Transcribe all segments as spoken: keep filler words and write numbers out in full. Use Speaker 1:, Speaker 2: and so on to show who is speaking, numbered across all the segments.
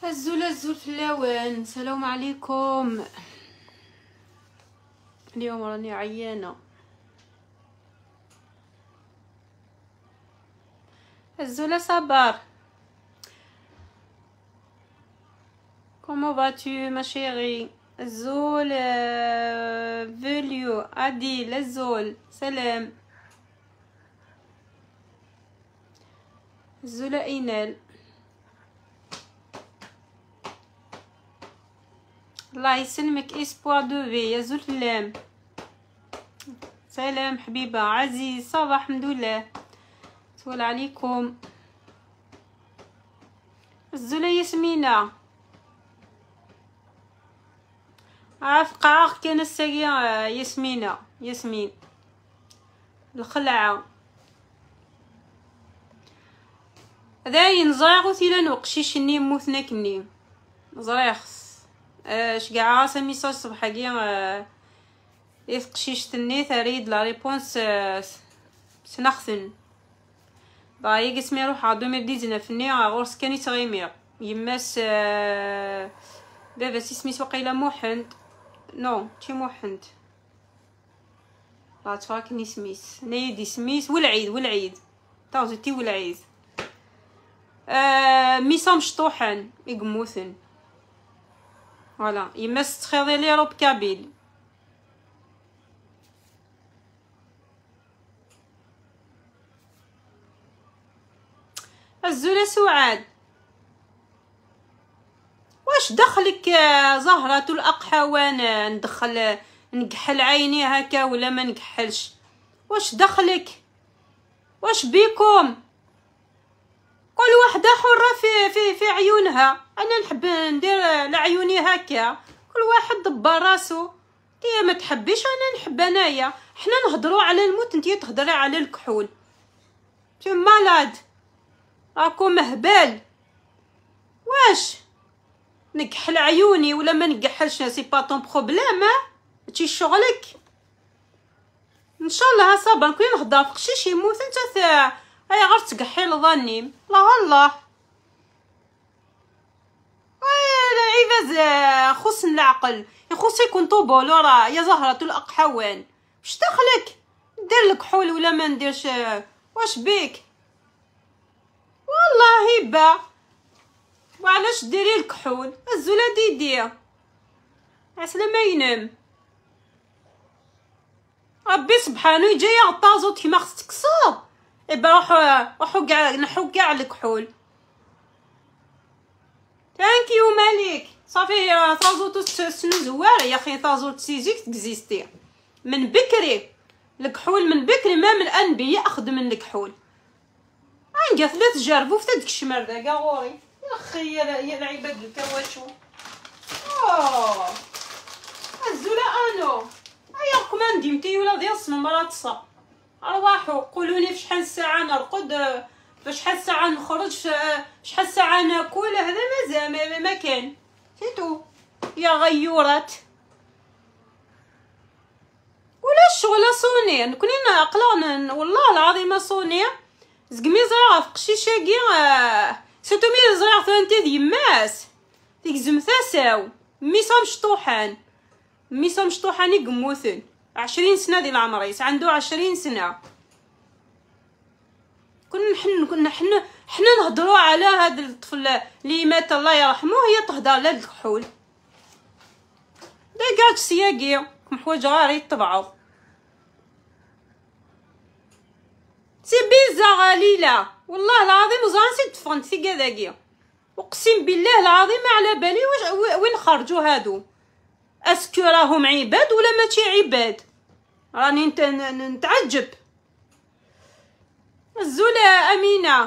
Speaker 1: الزول الزول في اللوان. السلام عليكم. اليوم راني عيانه. الزول صبر. Comment vas-tu ma chérie? الزول فيليو عديل. الزول سلام. الزول اينال. الله يسلمك. اسبوع دو في يا زول اللام. سلام حبيبه. عزيز صباح. الحمد لله. سؤال عليكم. الزوله ياسمينه عارف قاعق كان الساقية. ياسمينه ياسمين الخلعه داين زراغو ثيلان وقشيشني موثنا كني زريخس اش كاع راسا ميساج صباح كاع اف قشيشتني ثريد لا ريبونس سنخثن باي قسمي روح عاد ألفين وتسعطاش فني غورس كاني تغيمير يماس بابا سميت وقيله موحند نو تي موحند لا تفاكني سميس نيدي سميس والعيد والعيد تاوزتي والعيد آه ميسام شطوحن يقموثن فوالا يماس تخيضي لي روب كابيل. الزولة سعاد واش دخلك زهرة الأقحوان؟ ندخل نكحل عيني هكا ولا ما نكحلش؟ واش دخلك؟ واش بيكم؟ كل وحده حرة في في في عيونها. انا نحب ندير لعيوني هكا. كل واحد دبر راسو. انتي ما تحبيش انا نحب انايا. حنا نهضروا على الموت انتي تهضري على الكحول. انتي مالاد راكم مهبال. واش نكحل عيوني ولا ما نكحلش سي با طون بروبليم. هادشي شغلك ان شاء الله. صبر كون نهضر فقشيش يموت انت ثا هيا غير تكحي لظني. الله الله العباد خص العقل يخص يكون طوبولو. راه يا زهرة الأقحوان واش دخلك؟ ندير لك حول ولا ما نديرش؟ واش بيك؟ والله هبه وعلاش ديري الكحول؟ الزوله ديدي عسلا ما ينام. ربي سبحانه يجي يغطازو كيما خصك تصاب. إبا روحو روحو كاع نحو كاع الكحول. ثانكيو مالك. صافي طازوتو سنو زوار يا اخي. طازوت سيزيك تكزيستي من بكري. الكحول من بكري ما من الانبياء اخذ من الكحول. عنقا ثلاث جربو في داك الشمر دا كاع غوري يا اخي يا العباد الكواشو. اوه الزوله انو هيا كوماندي متي ولا ديال السمرات صا. ارواحوا قولوا لي فشحال الساعه نرقد، فشحال الساعه نخرج، فشحال الساعه ناكل. هذا مازال ما كان سيتو يا غيورات. ولا الشغل صوني نكوني نعقلان والله العظيم صوني زقمي زرع في قشيشه كاع سيتو مي زرع ثانتي ديماس ديك زمثاساو ميسام شطوحان ميسام شطوحان يقموثن عشرين سنه ديال العمريس عنده عشرين سنه. كنا حنا كنا حنا حنا نهضروا على هذا الطفل اللي مات الله يرحمه هي تهضر على الكحول. دا كاع سياقي كم حوايج غير يطبعوا. سي بيزا ليلى والله العظيم وزانسي تفرنت في كذاكيا. اقسم بالله العظيم ما على بالي واش وين خرجوا هادو. اسكو راهم عباد ولا ماشي عباد؟ راني نتعجب. الزوله امينه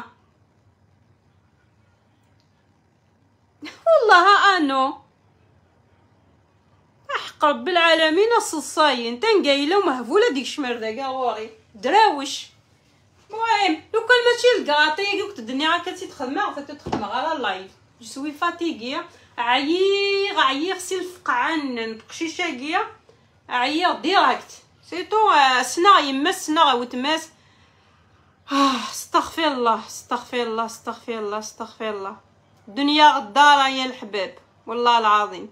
Speaker 1: والله انو احق رب العالمين الصصاين تنقايله ومهفوله ديك الشمرده كاع غوري دراوش. المهم لو كان ماشي الكاطي قلت الدنيا هكا تخدم غا تخدم على اللايف جو سوي فاتيغي عييغ عييغ سي الفقعان بقشيشاكيا عييغ ديريكت سيتو سنا يما سنا وتماس. اه استغفر الله استغفر الله استغفر الله استغفر الله. الدنيا غدارة يا الحباب والله العظيم.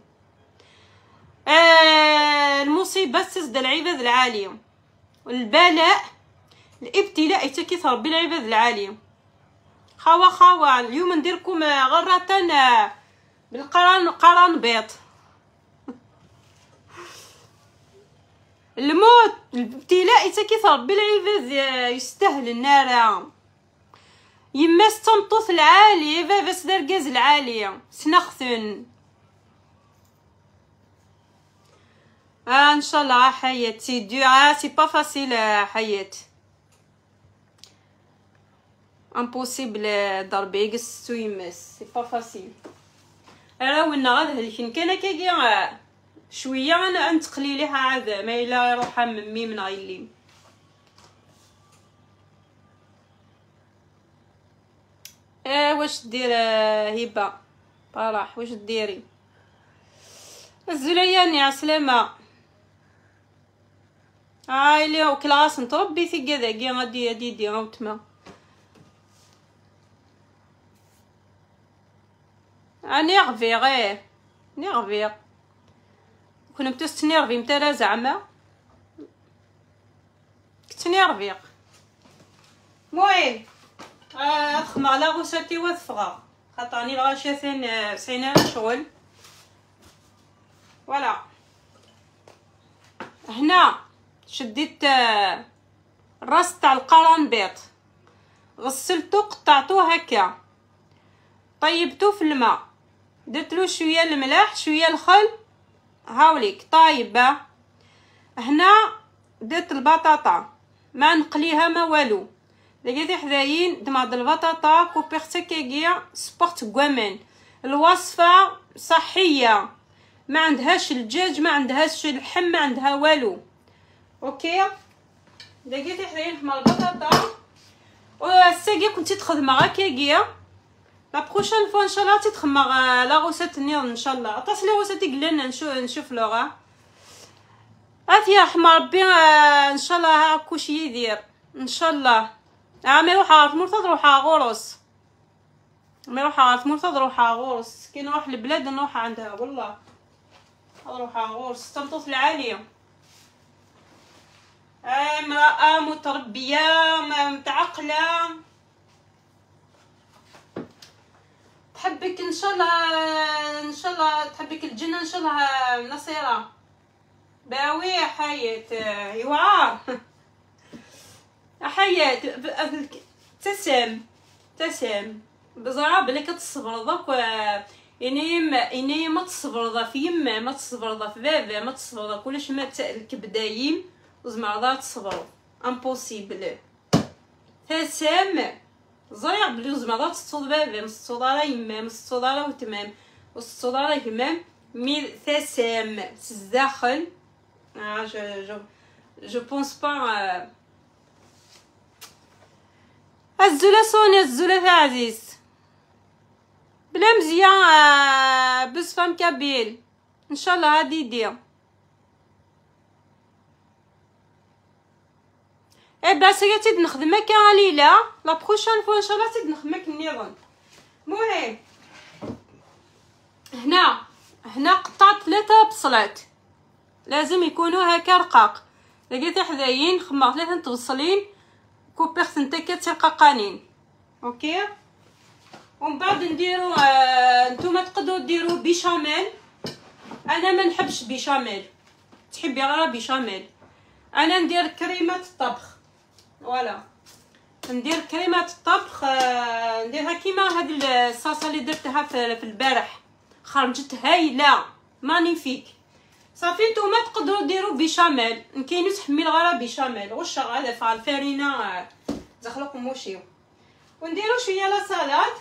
Speaker 1: آه المصيبة تزد العباد العالية، والبلاء الابتلاء يتكثر ربي العباد العالية. خوا خوا اليوم نديركم غرة بالقران قران بيض. الموت الابتلاء يتكثر ربي العباد يستاهل النار. يما ستمطوث العالية بابا سدرقاز العالية سنخثن. آه ان شاء الله حياة سي دو آه سي با فاسيل حياة امبوسيبل ضربي قصتو يماس سي با فاسيل. راه ونا غاد هلكن كان كاكي شويه انا انتقلي ليها عاد ما الا روحها ممي من غيلي. اه واش دير هبه فرح واش ديري الزلياني عسلامه. هاي لي كلاس نتربي في كذا كي غادي غادي دي غوتما اني غفي غير نيرفي كنا بتستنيرفي متلا زعما كنت نيرفيق. المهم اخمع على غوساتي وثفغا خاطرني الغاشاثين سعينا شغل ولا هنا. شديت الراس تاع القرنبيط غسلته قطعته هكا طيبته في الماء درتلو شويه الملح شويه الخل هاوليك طايبه. هنا درت البطاطا ما نقليها ما والو لقيتي حداين دماد البطاطا كوبيرتا كاكيا سبورت كوامان. الوصفه صحيه ما عندهاش الدجاج ما عندهاش اللحم ما عندها والو. اوكي لقيتي حداين مع البطاطا والساقيه كنتي تخدمها هكاكيا. لا بروشين فوا ان شاء الله تتخمر لا غوسات النيض ان شاء الله اتصلي غوساتي قلنا نشوف نشوف لوغا هاتي رحمه ربي ان شاء الله هاكوش يدير ان شاء الله. اه ما يروح عارف مرتضى روح غورس ما يروح عارف مرتضى روح غورس كي نروح لبلاد نروح عندها والله نروح غورس تمطوط العاليه. امراه متربيه متعقله تحبك ان شاء الله ان شاء الله تحبك الجنه ان شاء الله نصيره باوي حياة يوعى حياة تسم تسم بزرعه بلي كتصبر ضك يعني يعني ما تصبر ضا في يما ما تصبر ضا في بابا ما تصبر ضا كلش ما الكبدايم وزمر ضا تصبروا امبوسيبل تسم زريع بلي زعما تصود بابا مصودا يما مصودا وتمام والصودا يمام مي ثسام الداخل اه جو جو جو بونس با الزوله سونيا الزوله عزيز بلا مزيان بس فام كابيل ان شاء الله غادي يدير. اي با سيا تيد نخدمك يا ليلى لا بروشين فوا ان شاء الله تيد نخدمك النيران. المهم هنا هنا قطعت ثلاثه بصلات لازم يكونوا هكا رقاق. لقيتي حدايين خمر ثلاثه تبصلين كوبيرت نتا ترققانين اوكي. ومن بعد نديرو آه نتوما تقدروا ديروا بيشاميل. انا ما نحبش بيشاميل تحبي غير بيشاميل. انا ندير كريمه الطبخ فوالا ندير كريمه الطبخ آه نديرها كيما هاد الصلصه اللي درتها في البارح خرجت هايله مانيفيك. صافي نتوما تقدروا ديروا بيشاميل كاينو تحميل غير بيشاميل غش هذا فعل الفرينه دخلكم موشيو ونديروا شويه لا سالاد.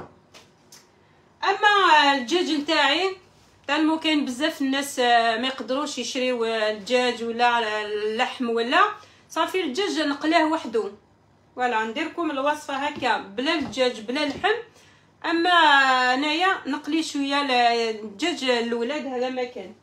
Speaker 1: اما الدجاج نتاعي تعلموا كاين بزاف الناس ما يقدروش يشريو الدجاج ولا اللحم ولا صافي الدجاج نقلاه وحده ولا نديركم الوصفه هكا بلا الدجاج بلا اللحم. اما انايا نقلي شويه الدجاج الاولاد هذا ما كان.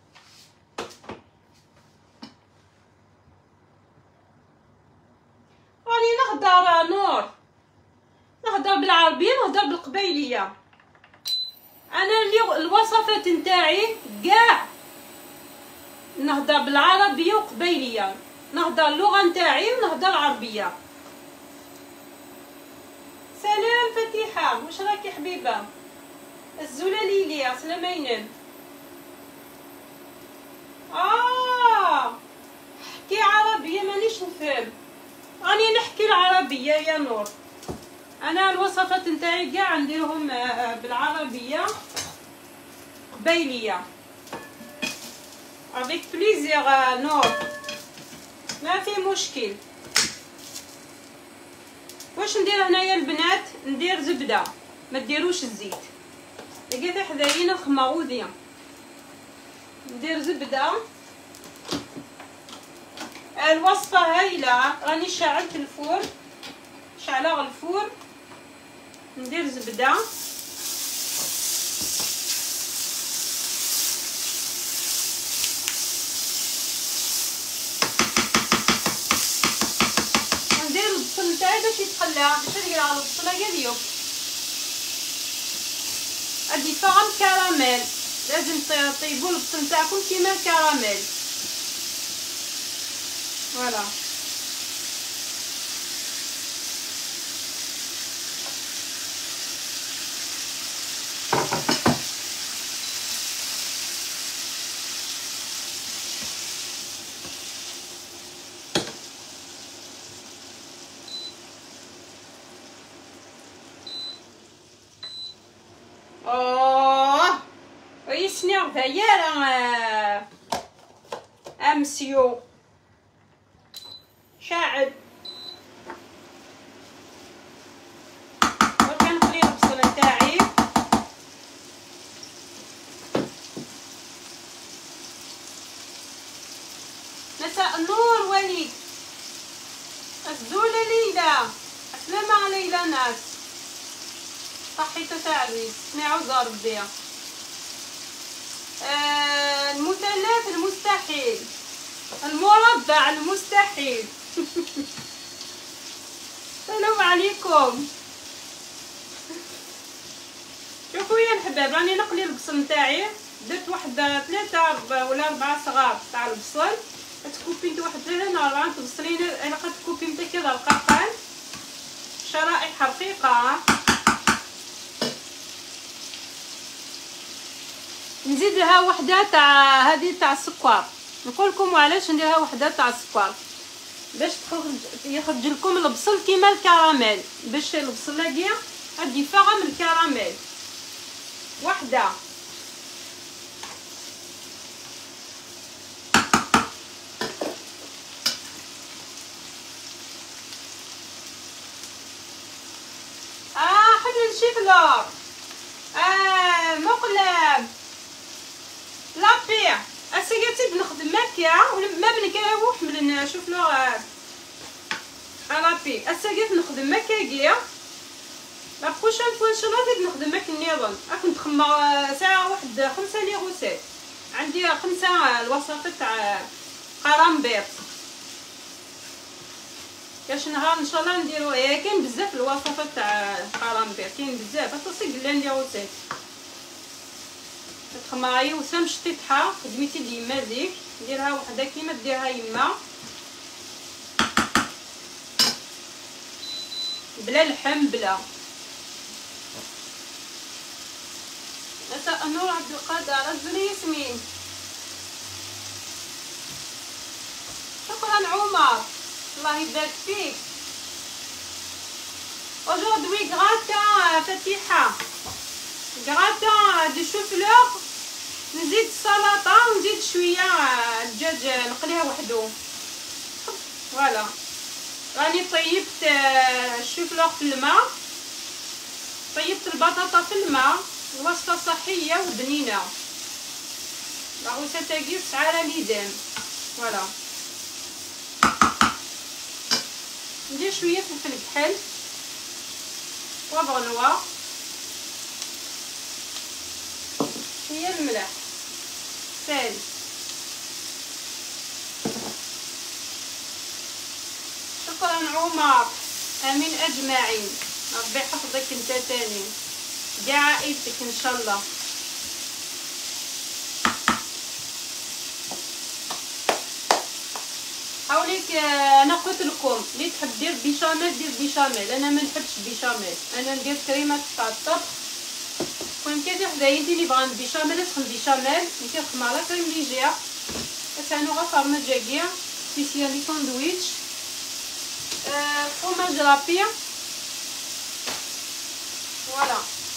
Speaker 1: راني نهضر نور نهضر بالعربيه نهضر بالقبايليه انا اللي الوصفات نتاعي كاع نهضر بالعربيه وقبيليه، نهضر اللغه نتاعي ونهضر عربيه. سلام فتيحه، واش راكي حبيبه؟ الزوله ليليا سلامينن. اه حكي عربيه مانيش نفهم، راني نحكي العربيه يا نور. انا الوصفات نتاعي كاع نديرهم بالعربيه قبيليه افيك بليزير نور، ما في مشكل. واش ندير هنايا البنات؟ ندير زبده، ما ديروش الزيت. لقيت حذايين الخماوذيه، ندير زبده. الوصفه هايله، راني شعلت الفور، شعله الفور. ندير زبده، ندير البصل نتاعي باش يتخلى، باش نقرا البصله ديالي. ادي فغم كراميل، لازم طيبوا البصل نتاعكم كيما الكراميل. فوالا اوه ويسني غير امسيو شاعل. وكنقلي البصل نتاعي، مساء النور وليد، الزولة ليلى، السلامة علينا ناس، صحيتو تاع الريس، نعوز ربي. آه المثلث المستحيل، المربع المستحيل. السلام عليكم. شوفوا يا الحباب، راني نقلي البصل نتاعي، درت واحد ثلاثة ولا أربعة صغار تاع البصل، تكوبي انت واحد ثلاثة ولا أربعة تبصلين، انا قد تكوبي انت كذا رقيقان، شرائح رقيقة. نزيد لها وحده تاع هذه تاع السكر، نقول لكم علاش نديرها وحده تاع السكر، باش يخرج لكم البصل كيما الكراميل، باش البصل لاقيه غادي يفغم الكراميل. وحده اه حمل شيفلور، اه مقلب لابيع اسيقاتي بنخدم ماكيا ولا ما بنكاو حمل نشوف له لابي اسيقات نخدم ماكيا لا بروشين فوا ان شاء الله غادي نخدم ماك النيرون. راك نتخمر ساعه واحد خمسة لي غوسيت، عندي خمسة الوصفات تاع قرنبيط. كاش نهار ان شاء الله نديرو، كاين بزاف الوصفات تاع قرنبيط، كاين بزاف اتصل قلنا ندير غوسيت. تخمري وسام شطيطها خدمتي ديما زيك، نديرها وحده كيما ديرها يما بلا لحم بلا. مساء النور عبد القادر، الزولي ياسمين، شكرا عمر، الله يبارك فيك. aujourd'hui gratin فتيحه، gratin دي شوفلور، نزيد سلطه ونزيد شويه دجاج نقليها وحده. فوالا راني طيبت الشوفلور في الماء، طيبت البطاطا في الماء، وصفه صحيه وبنينه، لاغوسه تاعي سعاره ليدام. فوالا ندير شويه فلفل كحل، بوفر نوار، شويه الملح، سال. شكرا عمر، امين اجمعين، ربي يحفظك انت تاني كاع عائلتك ان شاء الله. هاوليك انا قلت لكم اللي تحب دير بيشاميل دير بيشاميل، انا ما نحبش بيشاميل، انا ندير كريمه تاع الطبخ. كون كذا حدايا انت اللي بغان بيشاميل تخم بيشاميل نتي خم على كريم ليجير تانو غا فرماج جاكيا سبيسيالي ساندويتش آه فروماج رابيا فوالا.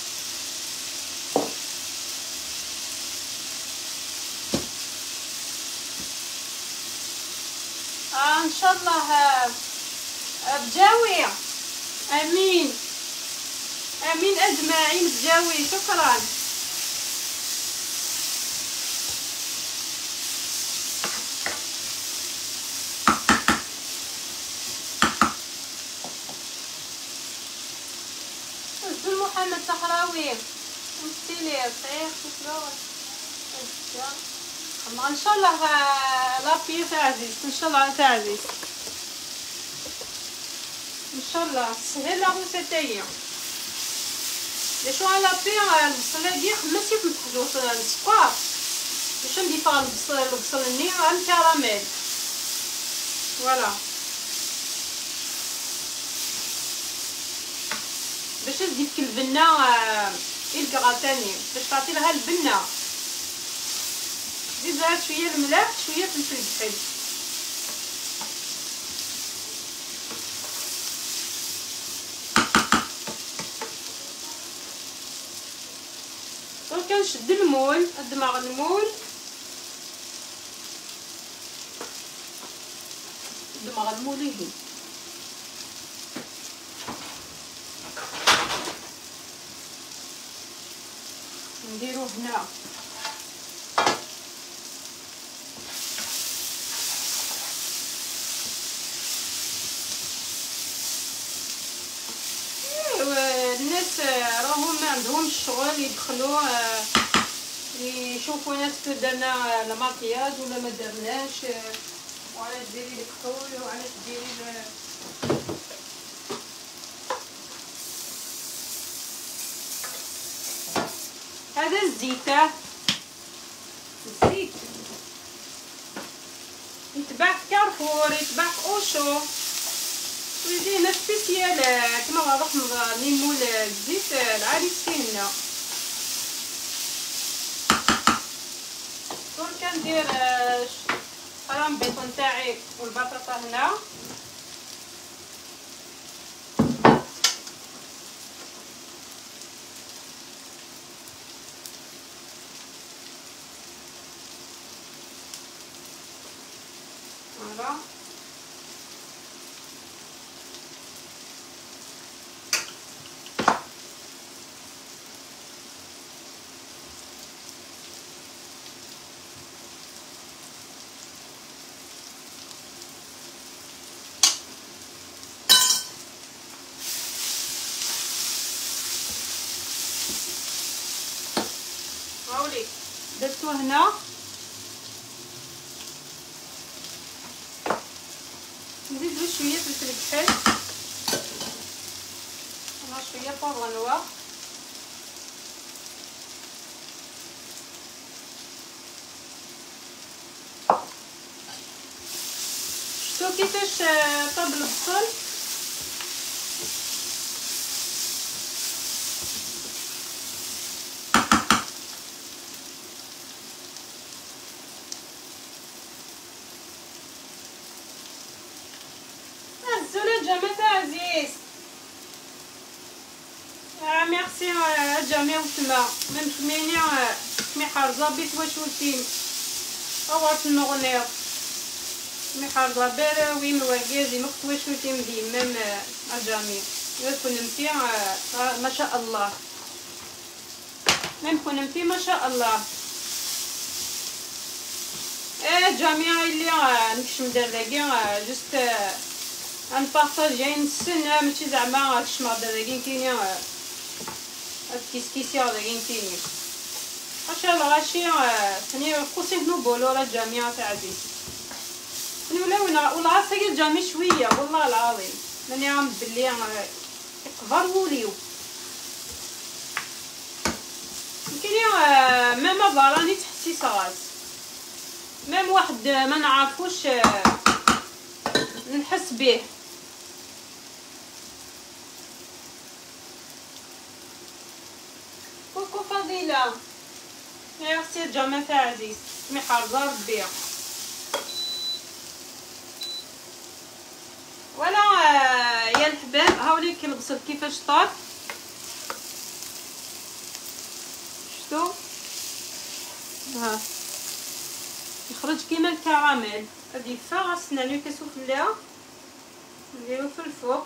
Speaker 1: آه ان شاء الله آه بجاوي امين امين اجمعين بجاوي. شكرا. الزول محمد صحراوي مستيلي صحيح شكرا. ان شاء الله لابي تاع عزيز ان شاء الله تاع عزيز ان شاء الله سهل لا روسيتايا لي شو على بي البصله دي خمسي في الحجوز السكر باش نضيف البصل البصل ني على الكراميل فوالا باش تزيد البنه الكراتاني باش تعطي لها البنه. زيد لها شويه الملح شويه فلفل كحل. دونك كنشد المول الدماغ المول الدماغ المول هي نديرو هنا الناس راهم ما عندهمش شغل يدخلوا يشوفوا ناس درنا الماكياج ولا ما درناش وعلاش ديري الكحول وعلاش ديري هذا الزيت الزيت يتباع في كارفور يتباع في اوشو ويجي هنا سبيسيال كما غنروح نيمو الزيت العالي فينا. دونك كندير قرام بيض تاعي والبطاطا هنا فوالا هاوليك درتو هنا نزيد له شويه فلفل كحل هنا شويه بابغ نوار شفتو كيفاش طاب البصل جامع عزيز آه ميرسي آه جامع وتما من خميني آه مي حارزة بيت وشوتين أوات النغنير مي حارزة براوي مواجازي مخت وشوتين دي مم أجامع يكون نمتي آه ما شاء الله مم كون نمتي ما شاء الله آه جامع اللي آه نكشم درداقي آه جست آه نبارطاجي نسنى ماشي زعما الشمر داكين كاينين الكيسكيسيا داكين كاينين ان شاء الله غاشي ثاني قوسي نوبولو راه الجامعه تاع عزيز ولا ولا ولا عافاك الجامع شويه والله العظيم ماني عام بلي يقهر وليو كاينين ماما براني تحسي صغات مام واحد ما نعرفوش نحس به. كوكو فضيلة، ميرسي جماعة عزيز، محرزة ربي. ولا يا الحباب هاوليك البصل كيفاش طاب، شفتو ها يخرج كيما الكراميل. هادي فا خاصنا نكسو فيها، نديرو في الفوق.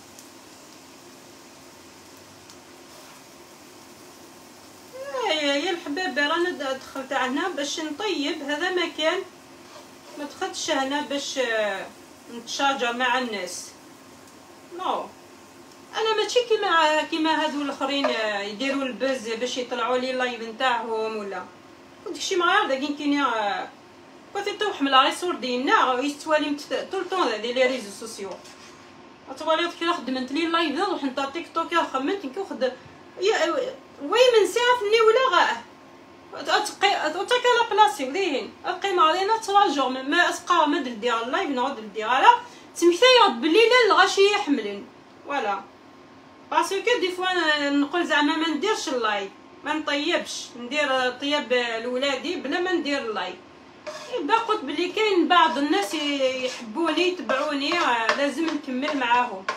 Speaker 1: يا الحباب رانا دخلت هنا باش نطيب هذا مكان، ما دخلتش هنا باش نتشاجر مع الناس. نو انا ماشي كيما كيما هادو الاخرين يديروا البز باش يطلعوا لي اللايف نتاعهم، ولا وداكشي ما غير داكين كاين كنت طوح من لا ريسور ديالنا يستوالي طول طون هادي لي ريزو سوسيو. اتوالي كي خدمت لي اللايف روح نتا تيك توك خممت نكوخد وي من ساعه فني ولا غا اتقي اتقي لا بلاصي ولين القيمه علينا تراجع ما اسقى ما دير اللايف نعود ندير على تمثيل بلي لا غاشي يحملن ولا باسكو دي فوا نقول زعما ما نديرش اللايف، ما نطيبش، ندير طياب لولادي بلا ما ندير اللايف. يبدا قلت بلي كاين بعض الناس يحبوني يتبعوني لازم نكمل معاهم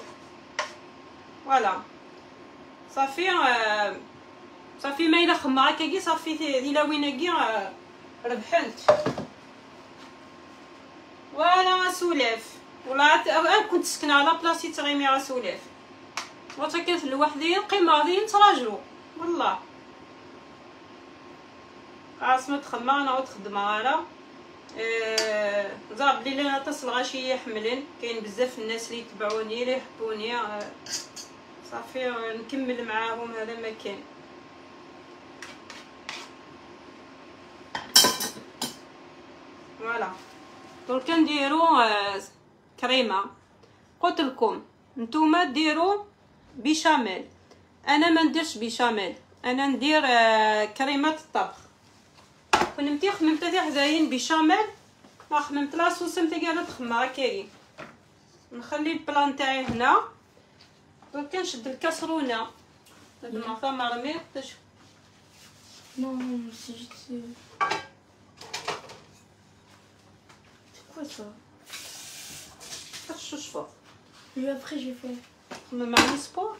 Speaker 1: ولا صافي. صافي ما الا خماره كي صافي الى ويناكي ربحلت ولا سولاف. والله كنت سكنه على بلاصه تغيمي على سولاف وتا كانت لوحدي قيمه غادي نتراجلو والله. عاصمه تخمر انا وتخدم على أه زاب لي انا تصل غاشي يحملن. كاين بزاف الناس اللي يتبعوني اللي يحبوني أه صافي نكمل معاهم هذا ما كان. فوالا درك نديرو أه كريمه. قلت لكم نتوما ديروا بيشاميل، انا ما نديرش بيشاميل، انا ندير أه كريمه الطبخ. كنت خممت تاع حداين بيشاميل ما خممت لا صوص نتاعي على تخمر كاين. نخلي البلان تاعي هنا درك نشد الكاسرونه هاد المعطى مرمي باش
Speaker 2: Non, c'est juste... C'est quoi ça?
Speaker 1: شو شفا.
Speaker 2: Et après j'ai fait...
Speaker 1: خمم مع سبور.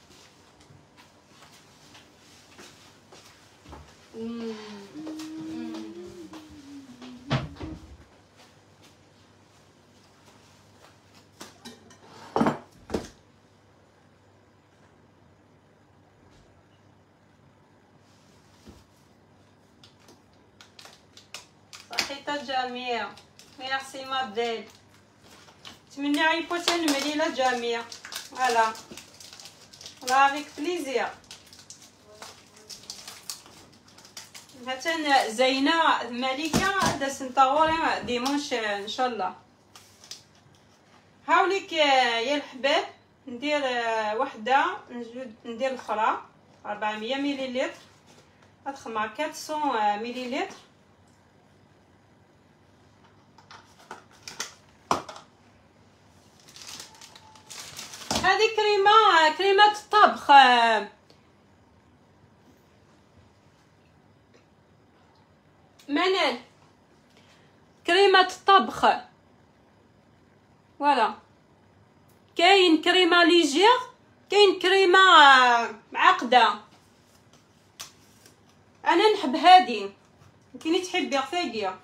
Speaker 1: صحيت الجميع، ميرسي مابديل، نتمنى عيبوتين المليله الجميع. فوالا افيك بليزير. مثلا زينه ملكه داس نطوري ديمونش ان شاء الله. هاوليك يا الحباب ندير وحده نزيد ندير الاخرى أربعمية مليلتر ادخل مع أربعمية مليلتر. هذه كريمه كريمه الطبخ منال، كريمه الطبخ فوالا. كاين كريمه ليجير، كاين كريمه معقده. انا نحب هذه، كاين تحب رفاقيه.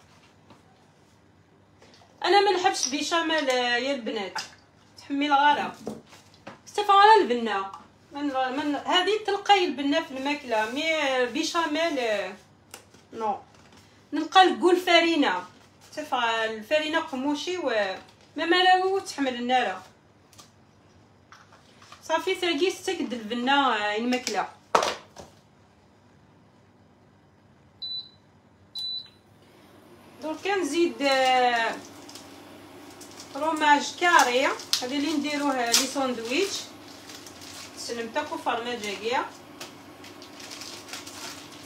Speaker 1: انا ما نحبش بيشاميل يا البنات، تحمي الغلا استفا على البنه من من هذه تلقاي البنه في الماكله. مي بيشاميل نو نلقى الكول فرينه تفا الفرينه قموشي و ما مالاو تحمل النار صافي تلاقي تكد البنه الماكله. درك نزيد فروماج كاري هذه اللي نديروه لي ساندويتش سلمتكو فرماجيه.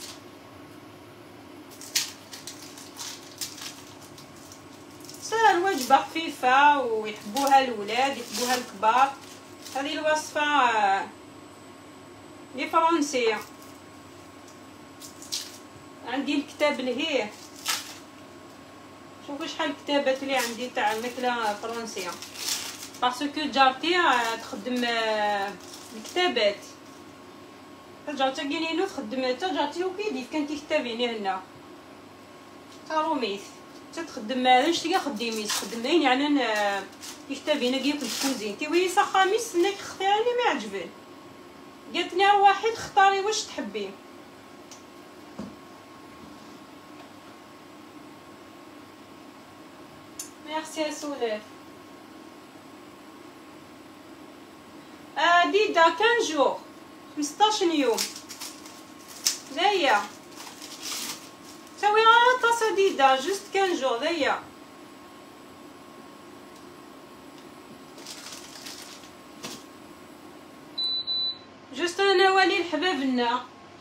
Speaker 1: ساهل واش وجبه خفيفه ويحبوها الولاد يحبوها الكبار. هذه الوصفه لي فرنسيه. عندي الكتاب لهيه، شوفوا شحال كتابات اللي عندي تاع الماكله فرنسيه، باسكو جارتي تخدم الكتابات. جارتي كاينينو تخدم حتى جارتي وكيدي كانت كتابين هنا تاروميث تخدم ماهيش تلقى خديميس خدمين يعني انا كتابين كي في الكوزين تيوي صا خميس نك اختاري ما عجبني. قالتني واحد اختاري واش تحبي. ميرسي سوليف. اه ديدا خمسة جور خمسطاش يوم ذايا تساوي غير طاسه ديدا جوست خمسة جور ذايا. جوست نوالي لحبابنا.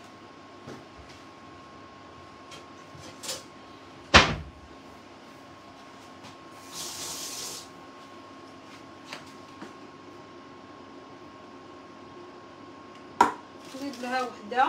Speaker 1: نزيد لها وحده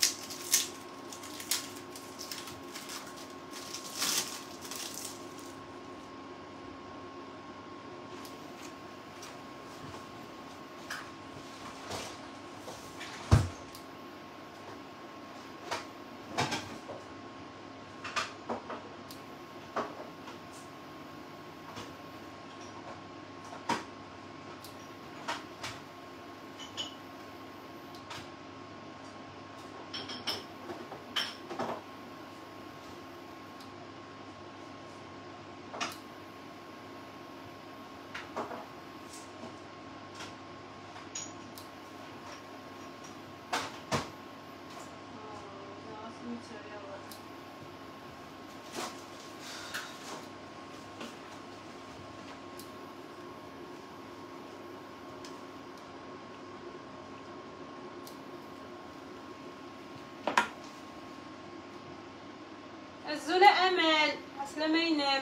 Speaker 1: الزوله امل عسلامه ينام.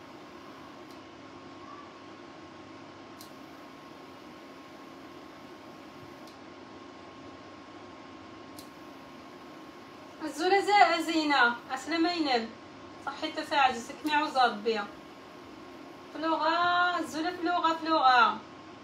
Speaker 1: الزوله زينه عسلامه ينام. صحي تفاعل سكني عوز ربي. فلوغا الزوله فلوغا فلوغا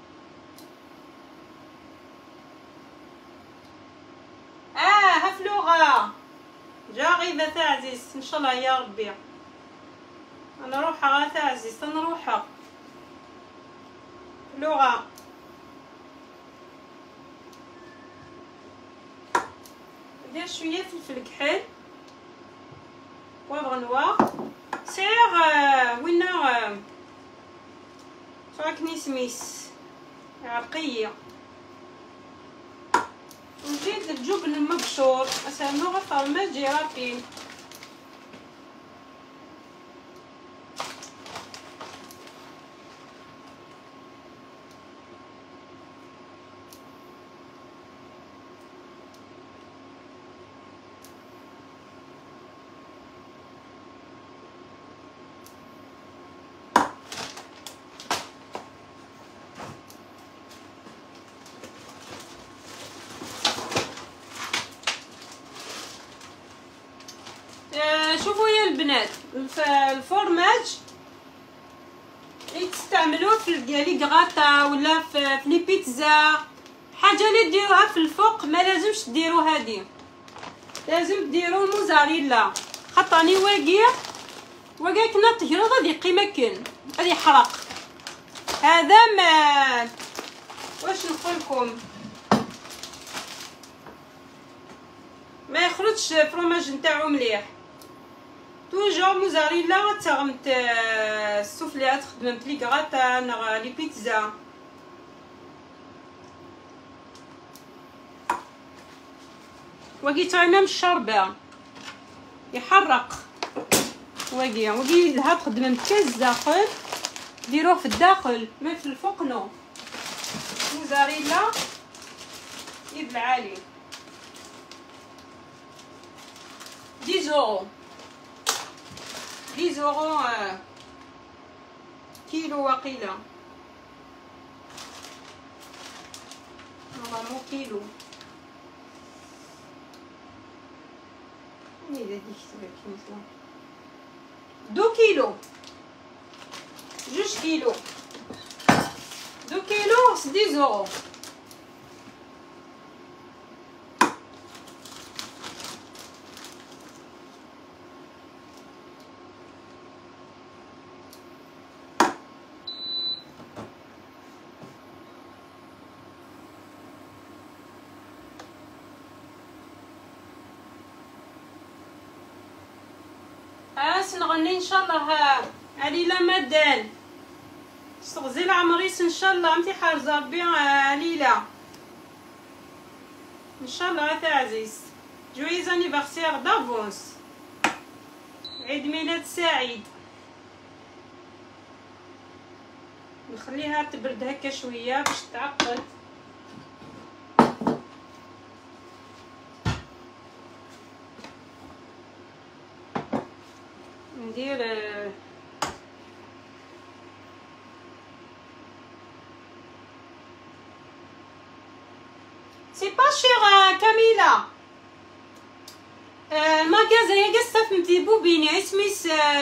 Speaker 1: اه هفلوغا جا غيبه تعزيز ان شاء الله يا ربي. انا روحها غا تعزيز انا روحها لغه ندير شويه فلفل كحل بوفر نوار سير وينا تراكني سميس عرقيه. نزيد الجبن المبشور اسموه فرماج جيراتين. شوفوا يا البنات الفورماج اللي تستعملوه في ديالي غاطا ولا في لي بيتزا حاجه اللي ديروها في الفوق ما لازمش ديروا هذه، لازم ديروا موزاريلا. خاطرني واقيع واقيع كنا طهيرو غادي يقيمكن غادي يحرق. هذا ما واش نقولكم ما يخرجش فروماج نتاعو مليح. توجور موزاريلا تغمت السوفليات خدمت لي غراتان لي بيتزا. واقي تاينا من الشربه يحرق واقي واقي لها تخدم كاز داخل ديروه في الداخل ما في الفوق نو. موزاريلا يبلع عليه ديزورو ديزورو كيلو وقيله نورمالمون كيلو. اذا ديك كتبت مثلا دو كيلو جوج كيلو دو كيلو سديس يورو. نغني ان شاء الله عليله مدان استغزل عمريس ان شاء الله انت حارزه ربي عليله ان شاء الله تعزيز. جويز انيفرسير دافونس، عيد ميلاد سعيد. نخليها تبرد هكا شويه باش تعقد. ندير سي با شير كاميلا ماغازا يقصف فهمتي بوبيني اسميس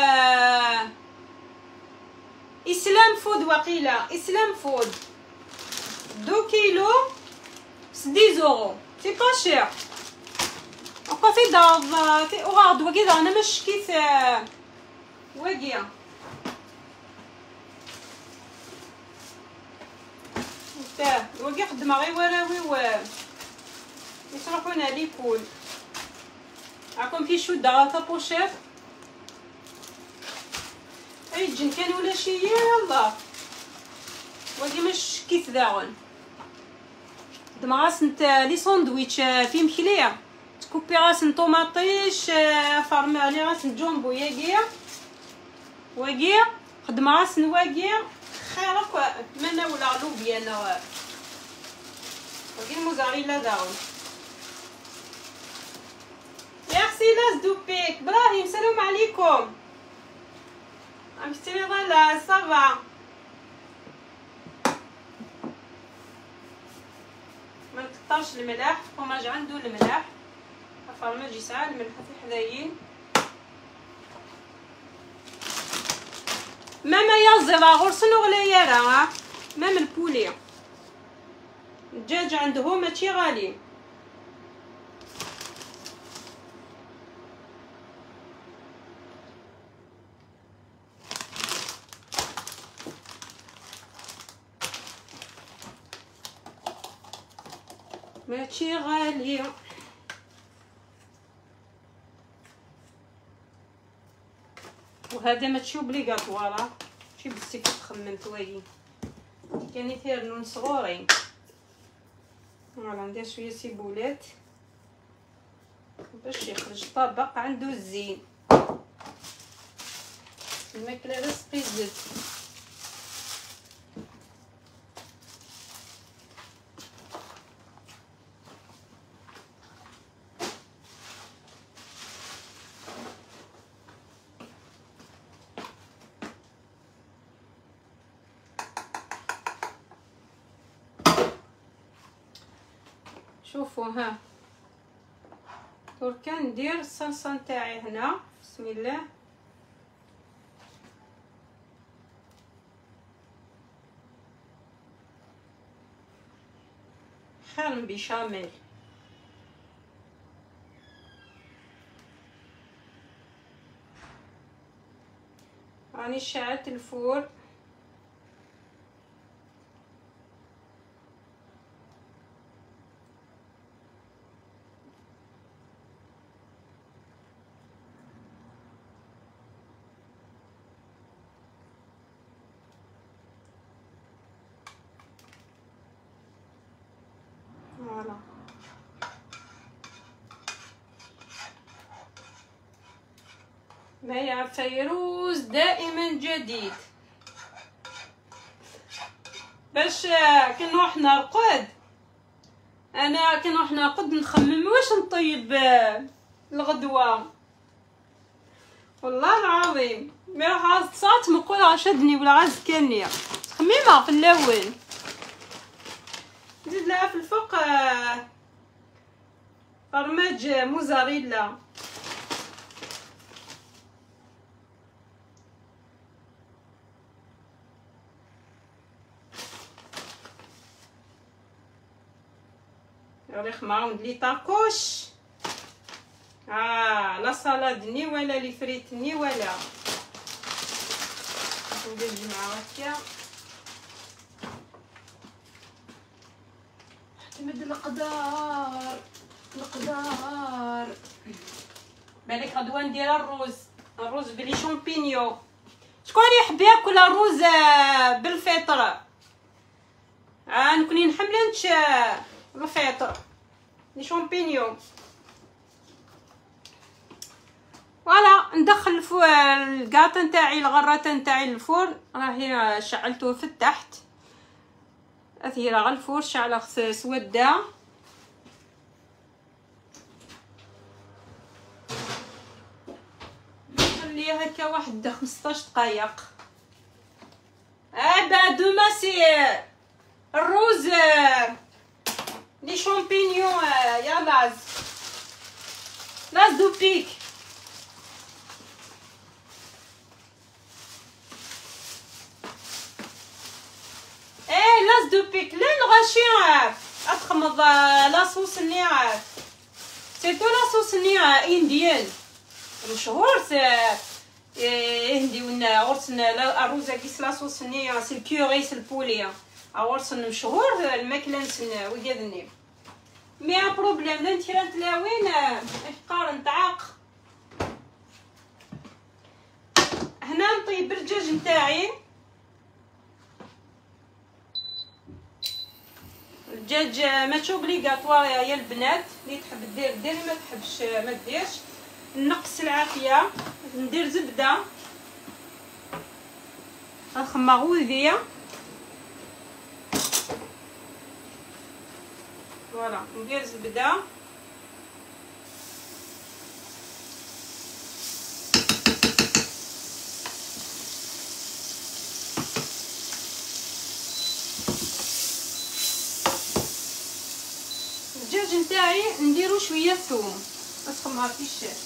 Speaker 1: اسلام فود وقيله اسلام فود دو كيلو سديس يورو سي با شير. وكا في دار في اوغارد وكذا انا مش كيف واقيه تاه واقي خدمه غير وراوي و يصرفونا لي كول. راكم كي شو دغا بوشير اي جن كان ولا شي يلا واقي مش كيف داغن دمغاس نت لي ساندويتش في مخليه تكوبي راس طوماطيش فرمي لي راس جامبو ياقيه واقيه خدم راس واقيه خيرك منا ولا لوبيا انا واقي الموزاريلا داون. ميرسي لاس دوبيك ابراهيم السلام عليكم عم تشتري لا صافا ما نكترش الملح فماج عنده الملح فرماجي ساعه الملح في حدايين ماما يزرا غرسن وغليارة مام البولي الدجاج عندهم ماشي غالي. ماشي غالي وهذا ماشي اوبليغاتوار شي بس كتخمم تواقي كان يثير نون صغورين. فوالا ندير شويه سيبولات باش يخرج طبق عنده الزين. الماكله لا سقيزت شوفوا ها دركا ندير الصلصه نتاعي هنا بسم الله. خير من بشاميل راني شعلت الفور فوالا. بيع فيروز دائما جديد باش كي نروح نرقد انا كي نروح نرقد نخمم واش نطيب الغدوه والله العظيم مي غاز تصات مقول غاشدني ولا غاز كاني خميمه في اللون. نزيد لها في الفوق فرماج موزاريلا. ريخ معاون لي طاكوش. اه لا صالاد ني ولا لي فريت ني ولا. ندير الجمعه هكا اعتمد القدر القدر. بالك غدوه ندير الروز الروز بلي شامبينيو. شكون يحب ياكل الروز بالفطر؟ اه نكوني نحملنش الفطر لي شامبينيو. فوالا ندخل الكاط نتاعي الغراته نتاعي للفرن. راهي شعلته في التحت اثيرا غا الفرن شعله سوده. نخليه هكا واحد خمسطاش دقائق. اه بعد ما سي الروز لي شامبينيون يا لاز لاز دو بيك. ايه لاز دو بيك لين غاشي اتخمض لاصوص النيع سيتو لاصوص النيع انديان مشهور سي هندي ونا ورسنا الروزا كيس لاصوص النيع سي الكوري سي البوليا اورسن مشهور الماكله نسنا ويدني. مي بروبليم لا نتيرا تلاوين افقار نتعاق. هنا نطيب الدجاج نتاعي. الدجاج ماشي اوبليغاتوار يا البنات اللي تحب دير دير ما تحبش ما ديرش. نقص العافيه ندير زبده نخمر غوذيه. فوالا ندير زبده الدجاج نتاعي نديرو شويه ثوم نسخمها في الشاي.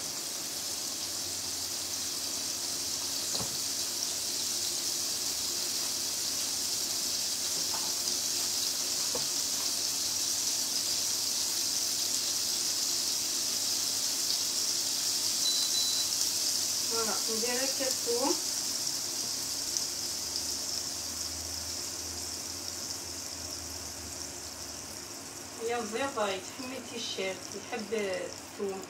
Speaker 1: فوالا ندير هكا الثوم. يا زيضة يتحمل تيشيرت يحب الثوم.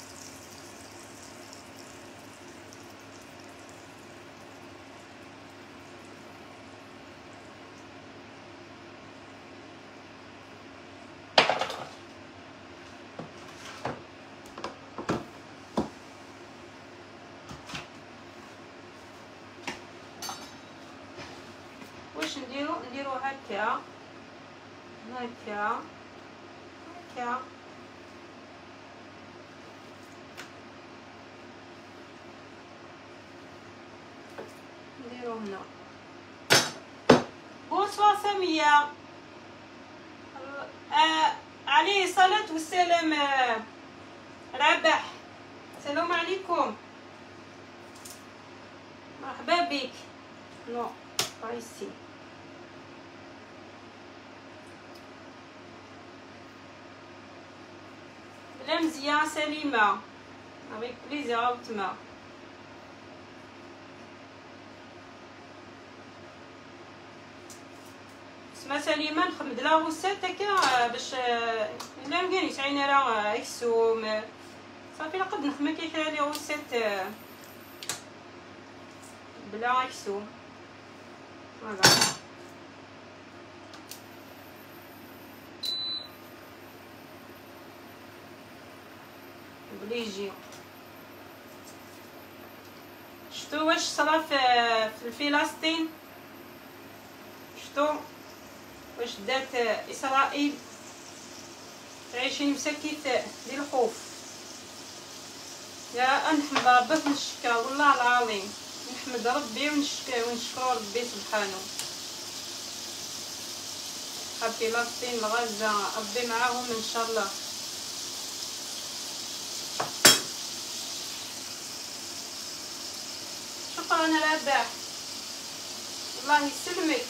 Speaker 1: واش نديرو نديرو هكا هكا هكا نديرو هنا. بونسوار سامية. آه عليه الصلاة والسلام. آه رابح السلام عليكم مرحبا بك. نو بايسي بلا مزيان سليمة افيك بليزير اوتما. اسمها سليمة نخمد لها غوسات هكا باش الا مكانيش عينا راه اكسوم صافي لقد نخمم كي حالي غوسات بلا اكسوم. فوالا بليجي. شتو واش صرا في الفلسطين؟ شتو واش دات اسرائيل؟ عايشين مسكيت ديال الخوف. يا نحمد ربي نشكر والله العظيم نحمد نحمد ربي ونشكر ونشكر ربي سبحانه. فلسطين لغزة ربي معاهم ان شاء الله. شكرا رباح، الله يسلمك.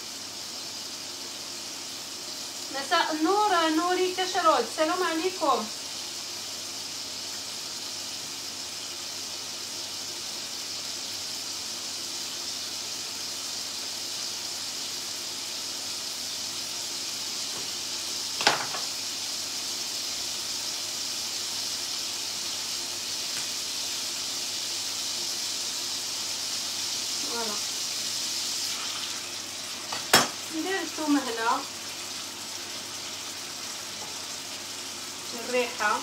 Speaker 1: مساء النور نوري كشرود، السلام عليكم. فوالا ندير الثوم هنا الريحه.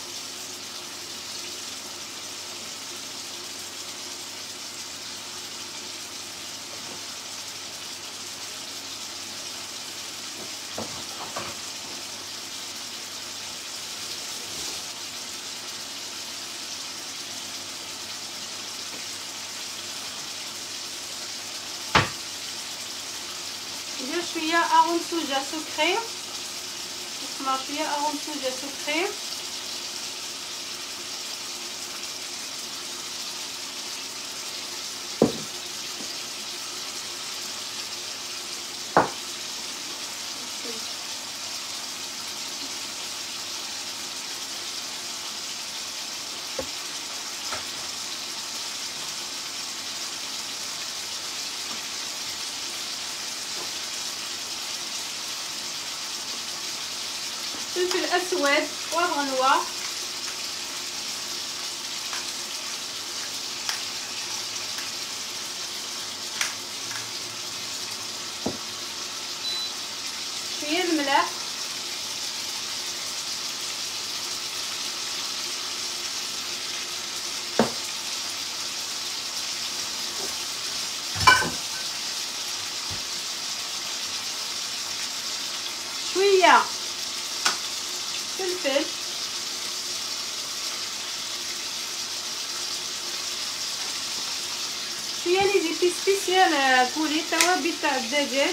Speaker 1: ندير شويه اغون سوجا سكري، نخمر شويه اغون سوجا سكري. فلفل اسود بوفر نوار، شويه الملح، شويه فلفل، شويه لي زيتي سبيسيال بولي توابل تاع الدجاج،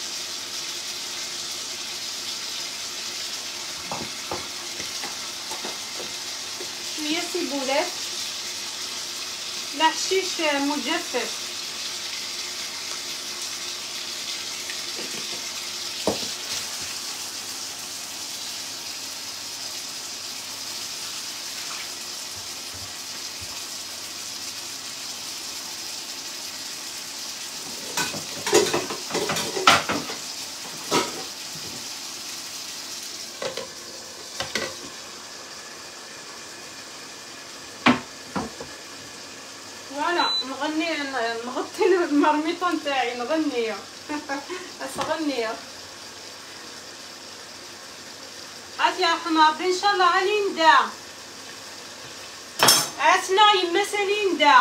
Speaker 1: شويه سيبولات، لا حشيش مجفف، فوالا. نغني نغطي المرميطه نتاعي نغني اس غني عاد يا حمار ان شاء الله. عليندا عاتنا يما ساليندا،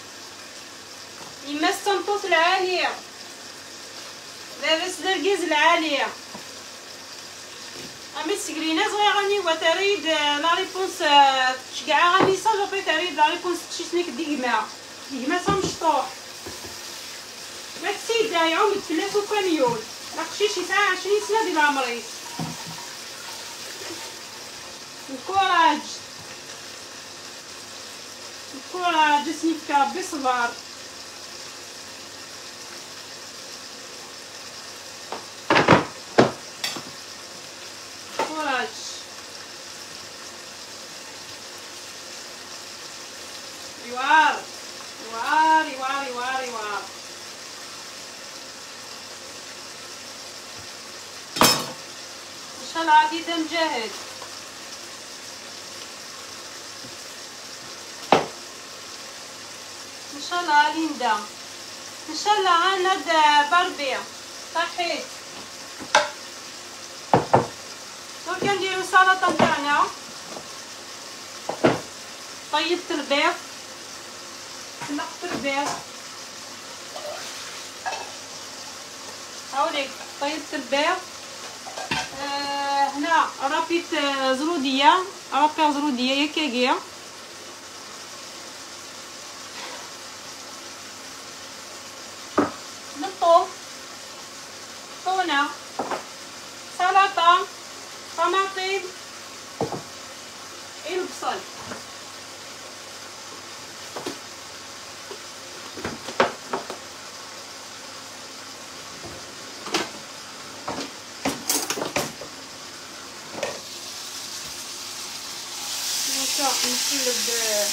Speaker 1: يما السنطوط العاليه، لاباس دركيز العاليه. امي سكرينا صغيره غني وتريد لا ريبونس تشكع غني صاجا بي تريد لا ريبونس تشيسنيك ديما ديما سامشطوح ما تسيد يعوم تفلاس وكاميون راكشيش يسعى عشرين سنه ديال عمري. الكوراج الكوراج اسمك ربي صبر. كوراج يوار يوار يوار يوار يوار. ان شاء الله عادي مجاهد. ان شاء الله ليندا ان شاء الله غند بربي صحيت. درك نديرو السلطه تاعنا. طيبت البيض، سلقت البيض هاوليك، طيبت البيض. آه هنا رابيت زروديه، رابي زروديه يا كاكيه. نقلب.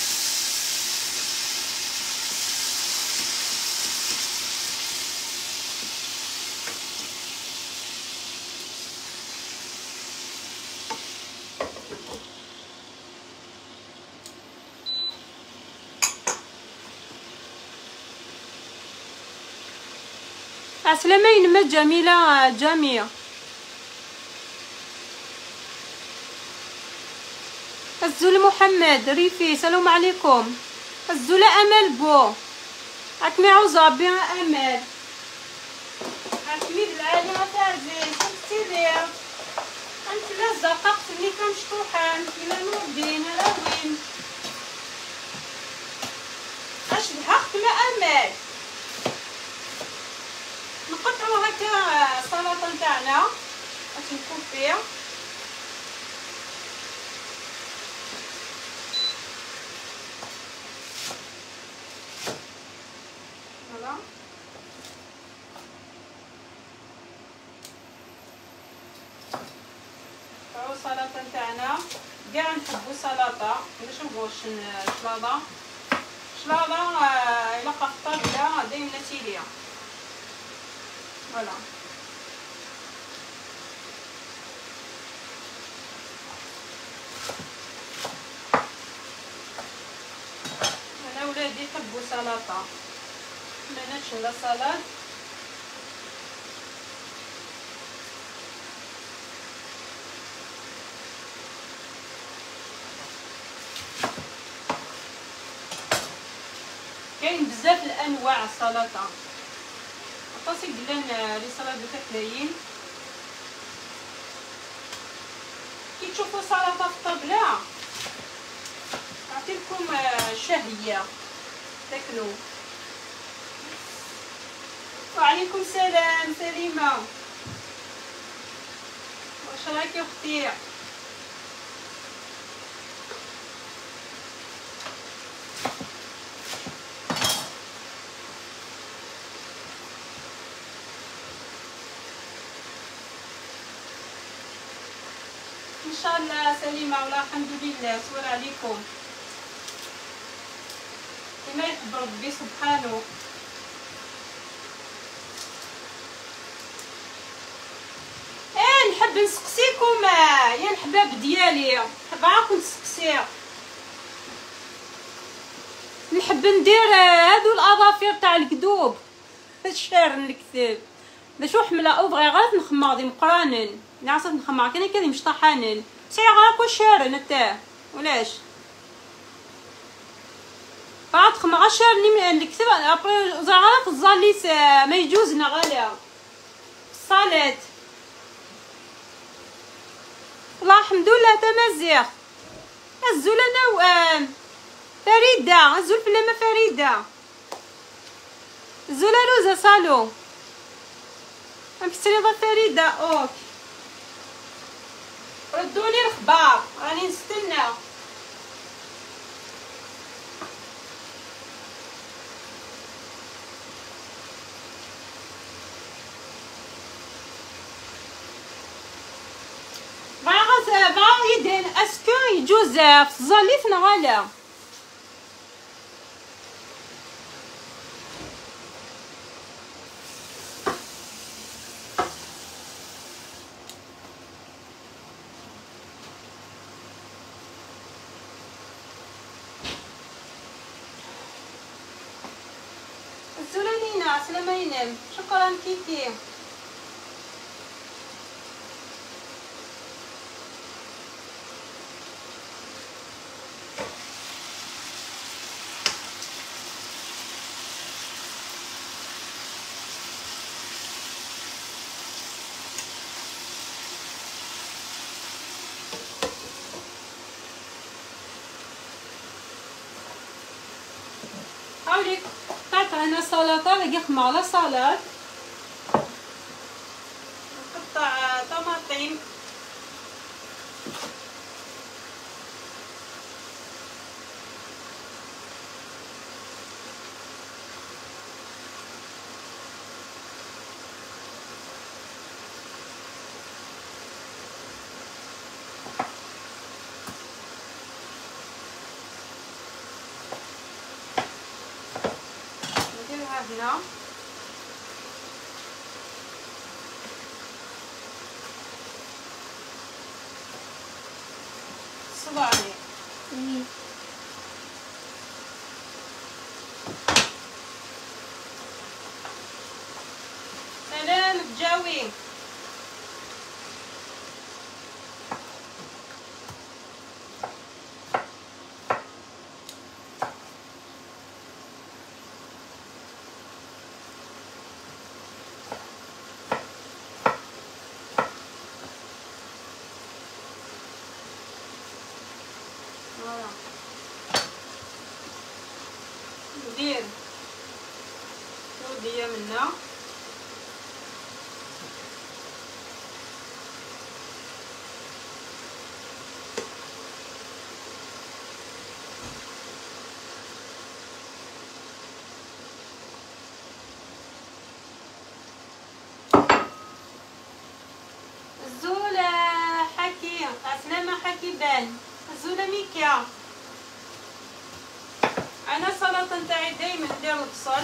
Speaker 1: عسلامة ينما جميلة جميع. الزول محمد ريفي سلام عليكم. الزولة امل بو راك معوزة بها امل عتميد العالي غتعزي شفتي ليه انت لا زققت اللي كمشطوحان الى نور الدين على وين اش لحقت ما امل. نقطعو هكا السلطه نتاعنا باش نكوفيه. فوالا نقطعو السلطه نتاعنا. كاع نحبو سلطه باش نبغوش شلاضه شلاضه الا قفطه بلا دايما تيليا. فوالا انا ولادي يحبوا سلطه ما ناتش لا سلطه. كاين بزاف الانواع السلطه عطاسي قلنا لي سلطه تاكلاين كي تشوفوا سلطه في الطابله نعطيكم شهيه تاكلوا. وعليكم السلام سليمه واش راكي اختي؟ ان شاء الله سليمه ولا الحمد لله سوال عليكم كما يحب ربي سبحانه. ايه نحب نسقسيكم يا الحباب ديالي نحب معاكم نسقسي. نحب ندير هادو الاظافير تاع الكذوب الشعر نكتب باش حمله اوفغي غير نخمر دي مقرانن نعصر نخمر كان كذا مش طحانن سي غراكو شعر نتاع ولاش بعد خمر شعر اللي كتب ابري زعما في الزاليس ما يجوزنا غالا الصالات. والله الحمد لله تمازيغ الزول انا فريده الزول في لما فريده الزول لوزه صالو ام في فريده اوك ردوني الخبار راني نستنى. باغا باغا يدين اسكو يجوز في الزليف نغالا الزولانينا عسلامة ينام شكرا كيكي. حاولي قطع هنا سلطه باقي خمر على سلطه نقطع طماطم هنا صباعي.
Speaker 2: Oui.
Speaker 1: سلام تجاوي. فوالا ندير وديه منا الزولة حكي عسلامة حكي بان الزولة ميكيا. انا السلطه نتاعي دايما ندير البصل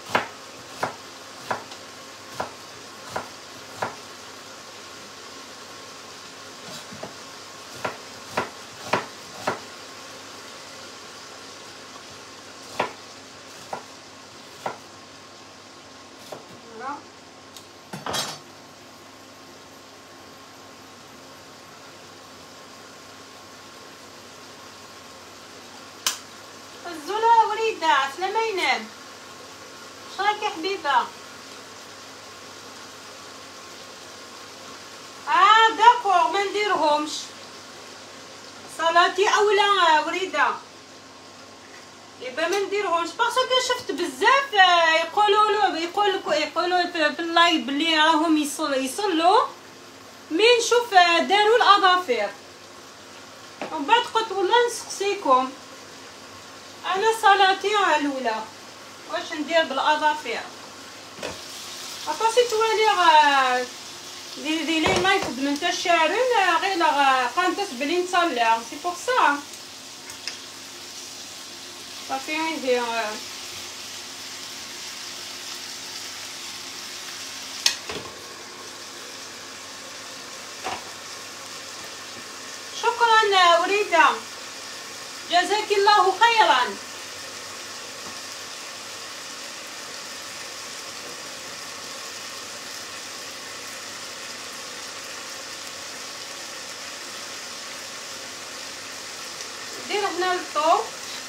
Speaker 1: الزولة وريدة عسلامة ينام. شراك يا حبيبة؟ اه داكور ما نديرهمش صلاتي اولا وريدة يبقى ما نديرهمش باسكو شفت بزاف يقولوا له يقولوا يقولوا في اللايف بلي راهم يصلوا يصلوا مي نشوف داروا الاظافر ومن بعد قلت والله نسقسيكم انا صلاتي الاولى واش ندير بالاظافر عطاسي توالي دي دي لي ما يخدم نتا الشارن غير قانتس بلي نصلي سي بور سا صافي ندير شكرا وريدة جزاك الله خيرا. ندير هنا الثوم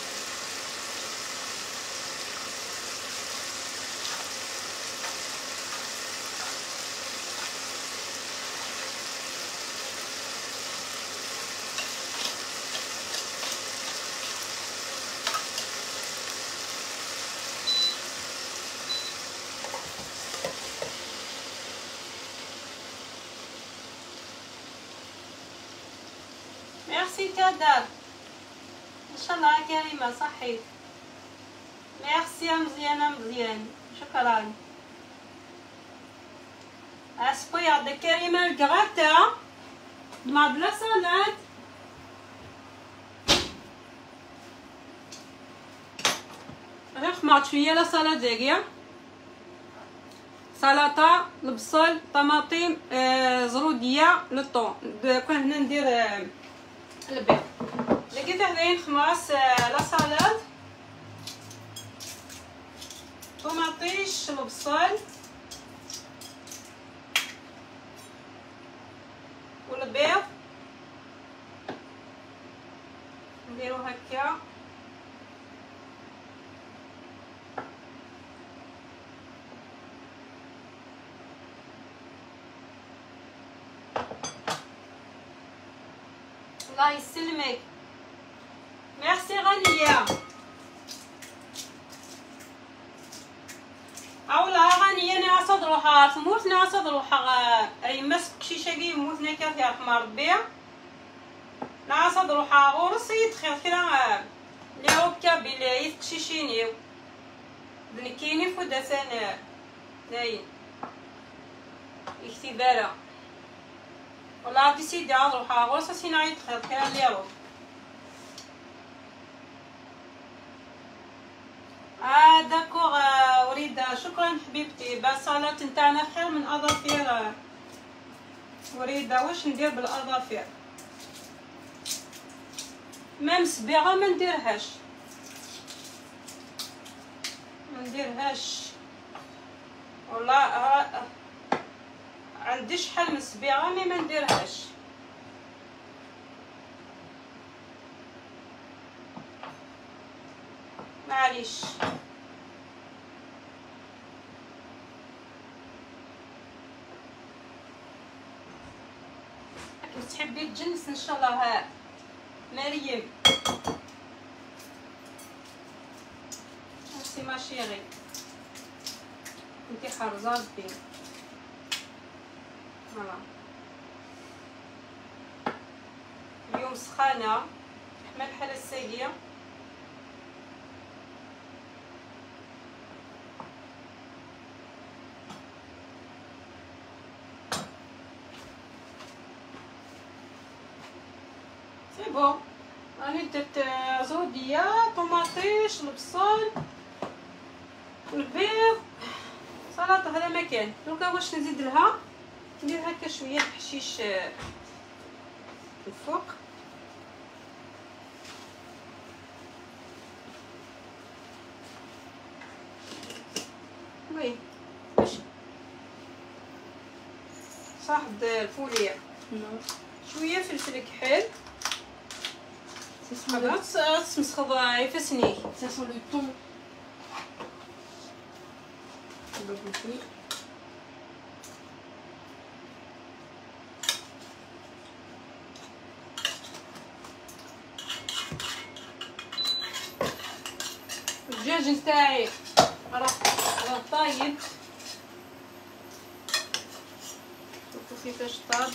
Speaker 1: ميرسي كادر ان شاء الله كريمه صحيت. ميرسي يا مزيانه مزيان شكرا. اسبو يعطيك كريمه الكغاتا مع بلا صالات غير خمرت شويه لا صالات داكيا سلطه البصل طماطم آه زروديه لو طون كون هنا ندير آه البيض لقيت هذاين خماس لا سالاد طماطيش البصل والبيض نديرو هكا الله يسلمك. ميرسي غنية. اولا غنية ناصد روحها تموت ناصد روحها اي مسك شي شاقي يموت نكاث يا رحمة ربي ناصد روحها غورس يدخل كلا لي روبكا بلي يتقشيشينيو بنكيني فوداسان ناين اختبارا والله عرفتي سيدي عاد روحها غورس سينا يدخل كلا لي روب اه داكوغ آه وريده، شكرا حبيبتي. بصلات نتاعنا خير من اظافير آه وريده. واش ندير بالاظافير؟ ميم صبيغه ما نديرهاش ما نديرهاش والله. آه عندي شحال من صبيغه مي ما نديرهاش. معليش. تحبي تجنس ان شاء الله. ها مريم سي ما شيري انتي حرزه بي. فوالا اليوم سخانه حمى الحاله السيديه. سي بون راني درت زوديه طوماطيش البصل البيض سلطه. هذا ما كان. دروكا واش نزيد لها؟ ندير هكا شويه الحشيش الفوق. وي واش صاحب الفوليه شويه فلفل كحل. خلاص تمسخض يفسني.
Speaker 2: Ça sent le thon.
Speaker 1: الدجاج نتاعي راه راه طايب. شوفوا كيفاش طاب.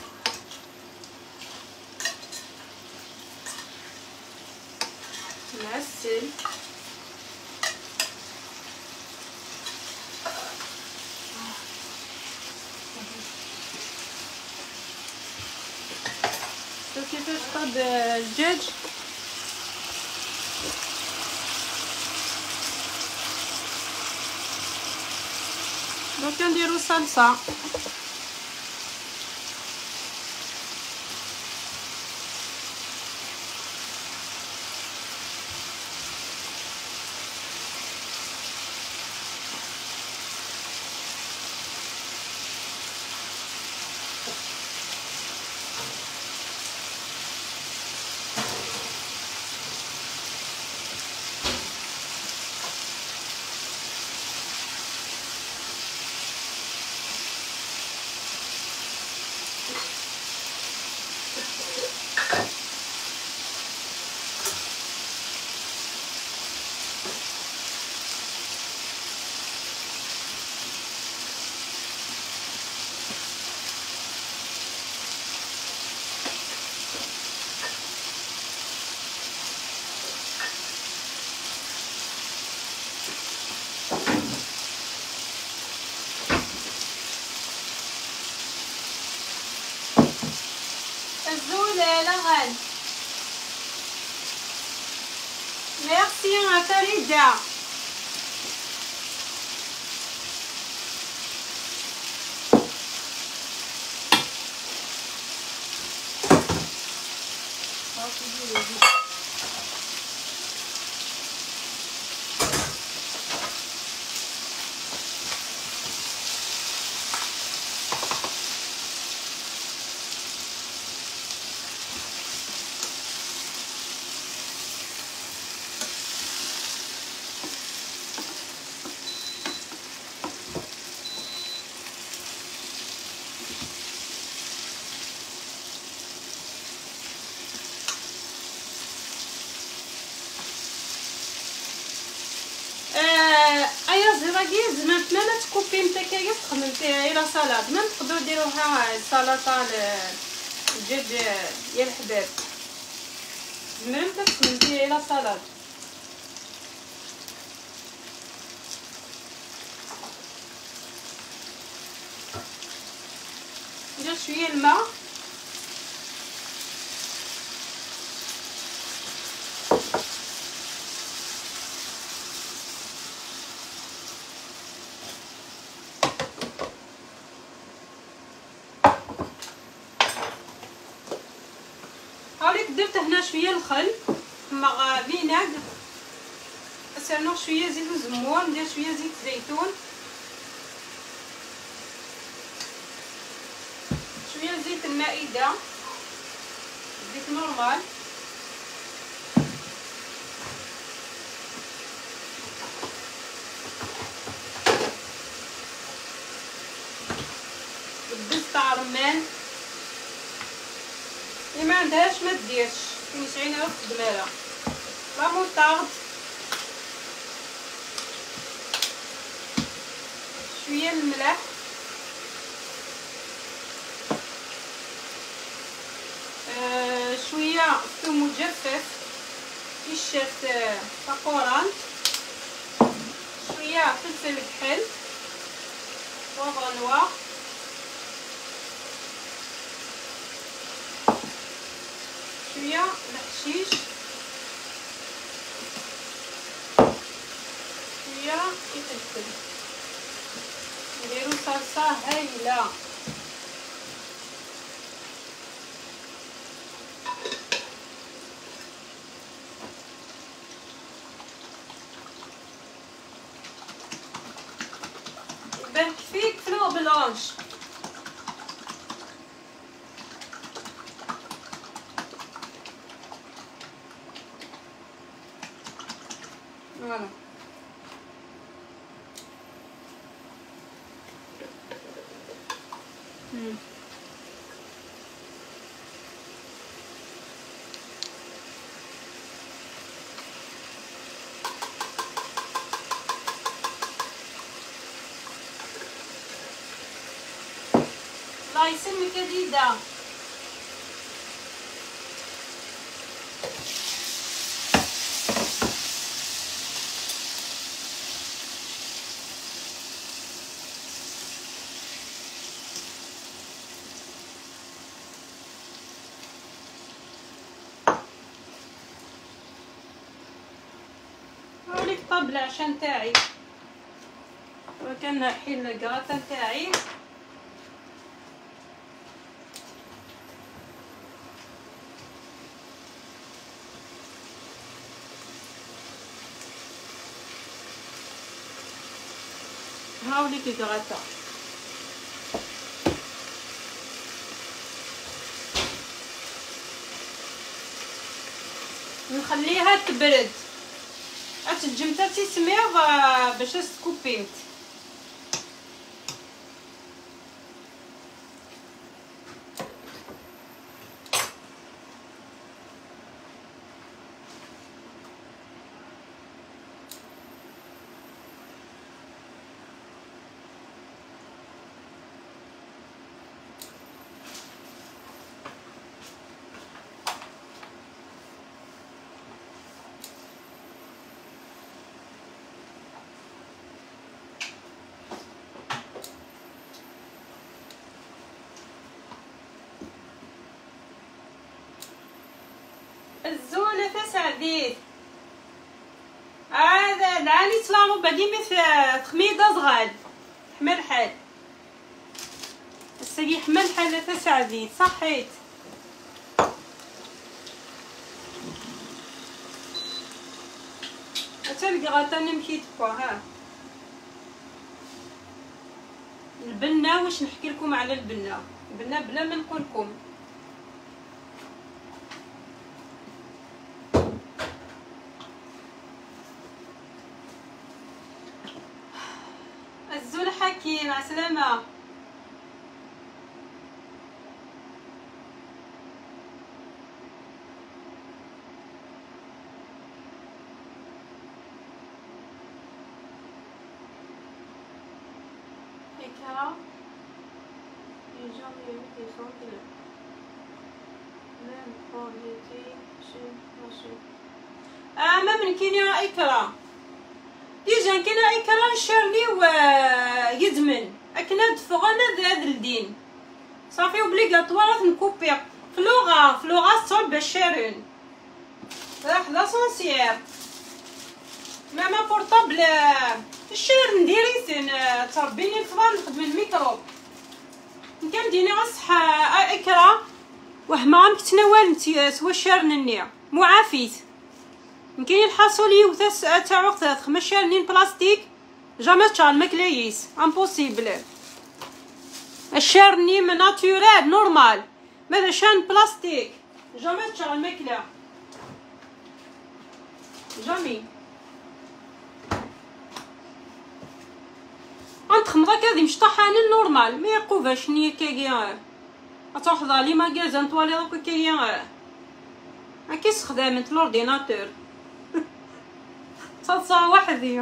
Speaker 1: معسل. شوفوا كيفاش طاب الدجاج. دونك نديرو صلصه. الزولة لغن. ميرسي يا فريدة. زراكيز ما ما تكوبي نتاكايا تخدم فيها الى سلطه. ما تقدروا ديروها السلطه الدجاج ديال الحباب. زمرم تخدم فيها الى سلطه. ندير شويه الماء. درت هنا شويه الخل مع فيناغ، سيرنا شويه زيت وزمور، ندير شويه زيت زيتون، شويه زيت المائده، زيت نورمال، الدز تاع رمان اللي ما عندهاش ما ديرش، كاين شي عينها في الدماله، لا موطارد، شويه الملح، آه شويه ثوم مجفف كيشات طاقوران، شويه فلفل كحل بوفر نوار، شويه الحشيش، شويه فلفل، نديرو صلصه هايله. يبان كفيك فلو بلونش، فوالا الله يسلمك يا ديدا. هاوليك طابلة عشان تاعي، وكان حين الكراطة تاعي. هاوليك الكراطة، نخليها تبرد، اتجمتا تيسميغ باش تكوبيمت. الزولة تسعديت هذا العالي سلامو باقي مثل تخميدة صغال حمل حال السقي حمل حال تسعديت صحيت. تلقى غاتاني مكيت بوا ها البنة. واش نحكي لكم على البنة؟ البنة بلا ما نقول لكم الزول حكي مع سلامة. إكرا يجب يمكن صوتنا même pour l'été اه ما من كاين يا إكرا ديجا كاين إكرا نشرلي ويدمن اكنا دفغنا ذا الدين صافي اوبليغاتوار نكوبي فلوغا فلوغا صوب الشارين راح لاسونسيير ماما بورطابل الشهر نديريتن تربيني الفضل نخدم الميكرو كان ديني غصح إكرا واه ما عمك تناول نتي سوا شارنني مو عافيت يمكن الحاصل يوثس تاع وقتها خمس شارنين بلاستيك جامي تشال ماكلايس امبوسيبل. الشارني من ناتورال نورمال ماذا شان بلاستيك جامي تشال ماكله جامي انت خمضه كذي مش طحان نورمال ما يقوفاش نيه كاكي تروح ضالي ماغازان طوالي دوك كاكي هاكي استخدامت لورديناتور تصا وحدي.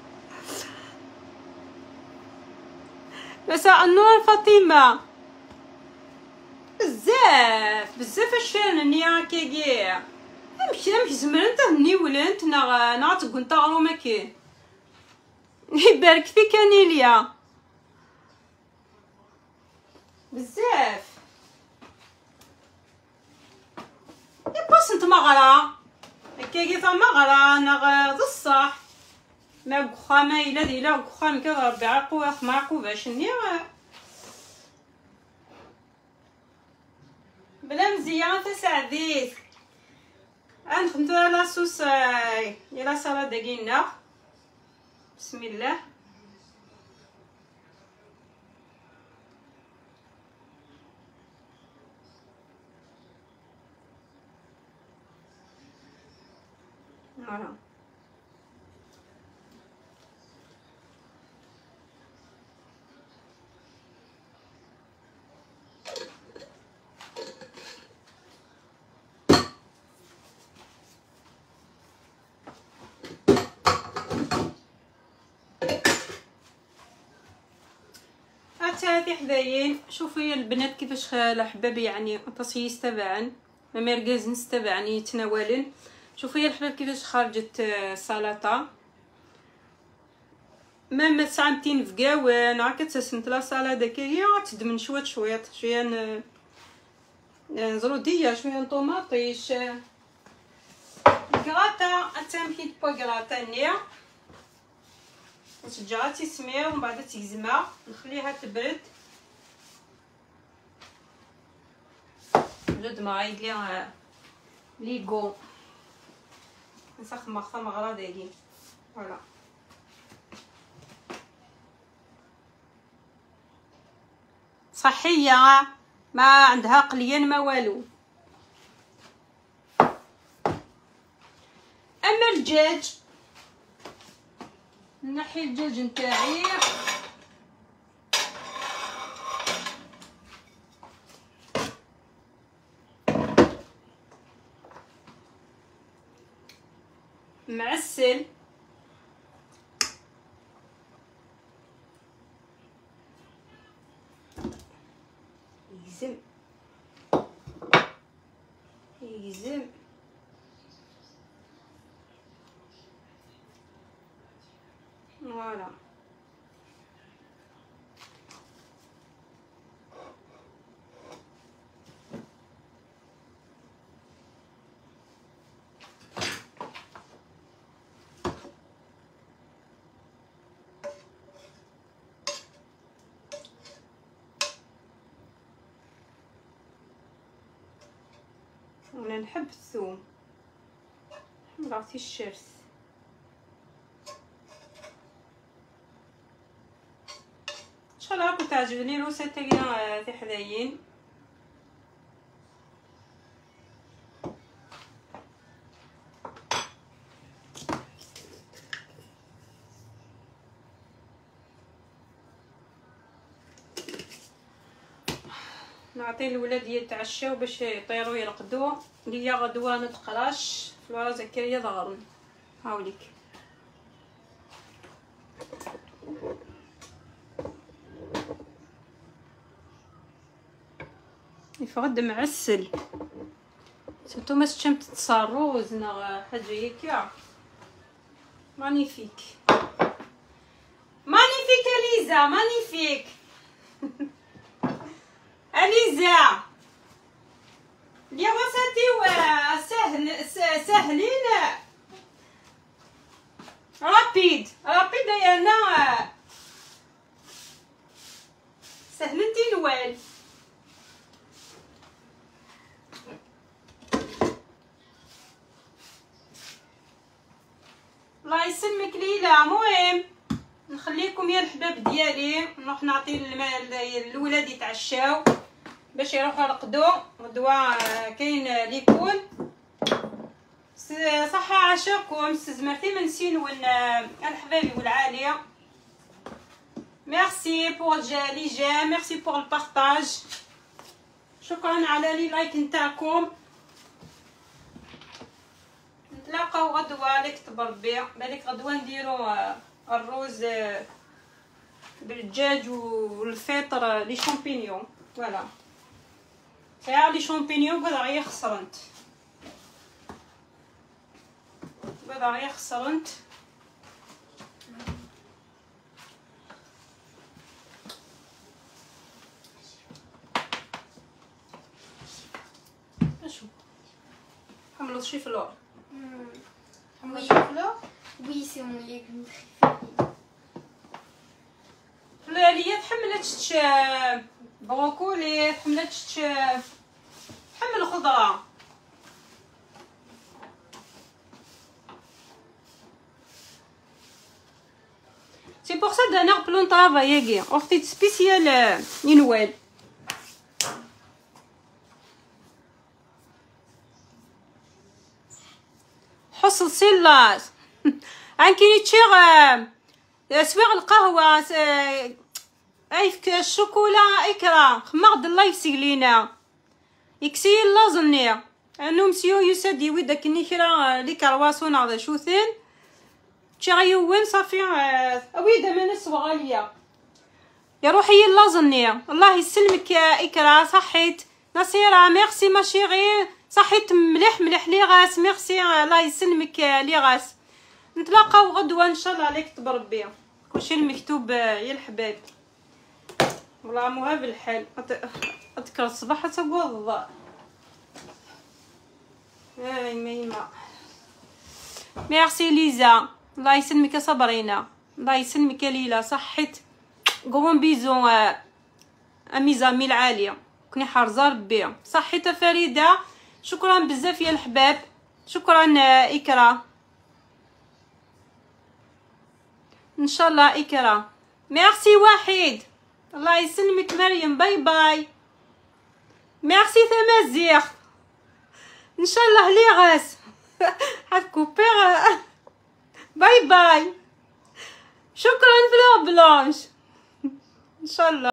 Speaker 1: مساء النور فاطمه بزاف بزاف الشان نيا كاكي امشي امشي زمرنت هني ولنت نا نا تكون تاغرو ماكين يبارك فيك انيليا بزاف يباس انت مغرا هكاكي ثا مغرا انا الصح ما بخا ما الا دي لا بخا كذا ربي عقو اخ ما عقو باش ني بلا مزيان تسعديت نخدمت على صوص يلا سلطه دقينا بسم الله. فوالا هاتي حدايين شوفي البنات كيفاش الحباب يعني تصيص تبعا ما مركز نستبعني يتناولن. شوفي الحباب كيفاش خرجت السلطه ما ساعتين في قاوان هاكا تسمت لا سالاد كيا تدمن شويه شويه شويه زروديه شويه طوماطيش كراطه اتمحيت بو كراطه نيا نشجعها تسمير ومن بعد تيزما نخليها تبرد جد ما عيد لي ليغو نسخن مخطا مغرا داكي فوالا صحيه ما عندها قليان ما والو. اما الدجاج نحي الدجاج نتاعي معسل يزم يزم فوالا انا نحب الثوم نحب عرفتي الشرس ان شاء الله راكم تعجبني الوسط تاعي تاع حدايين. نعطي الولاد يتعشاو باش يطيروا يرقدوا ليا غدوه نتقراش فلورا زكريا ضغرن هاوليك يفرد معسل سيرتو ما شمت تصاروز نا حاجه هكا مانيفيك مانيفيك اليزا مانيفيك اليزا يا وساتي سهل سهلين رابيد رابيد يا انا سهلتي الوال ديالي نروح نعطي الولاد يتعشاو باش يروحوا يرقدوا غدوه. كاين ليكول. صحه عاشاكم استزمرتي من سينون الحبايبي والعاليه. ميرسي بور لي جيم، ميرسي بور البارطاج، شكرا على لي لايك نتاعكم. نتلاقاو غدوه لك تبربي بالك غدوه نديرو الروز بالدجاج والفطر لي شامبينيون. فوالا ساعه لي شامبينيون قد غير خسرنت قد غير خسرنت اشو حملوا شي فلور. حملوا شي فلور.
Speaker 2: Oui, c'est mon légume préféré.
Speaker 1: فلالية تحملت بروكولي، تحملت تحمل خضرة. سي بور سا دانا بلون طرافايكي اختي سبيسيال ينوال. حصل سيلاس عن كي تشيغ سويغ القهوه ايفك الشوكولا اكرا خمغد الله يسقلينا يكسي لازمني انو مسيو يسدي ودك نيكرا لي كرواسون هذا شوثين تشيغيو وين صافي اويدا ما نسوا غاليه يا روحي لازمني. الله يسلمك يا اكرا صحيت نصيره ميرسي ما شيغي صحيت مليح مليح لي غاس ميرسي الله يسلمك لي غاس. نتلاقاو غدوه ان شاء الله عليك بربي كلشي المكتوب يا الحباب والله مو بالحال اذكر الصباح تقوض اي ميمه. ميرسي ليزا الله يسلمك صبرينا الله يسلمك ليلى صحيت قوم بيزو اميزامي العاليه كوني حارزه ربي صحيت فريده شكرا بزاف يا الحباب شكرا اكرا ان شاء الله اكرا. ميرسي وحيد الله يسلمك مريم باي باي. ميرسي تمازيغ ان شاء الله لي غاس حتكوبير باي باي. شكرا فلور بلانش ان شاء الله.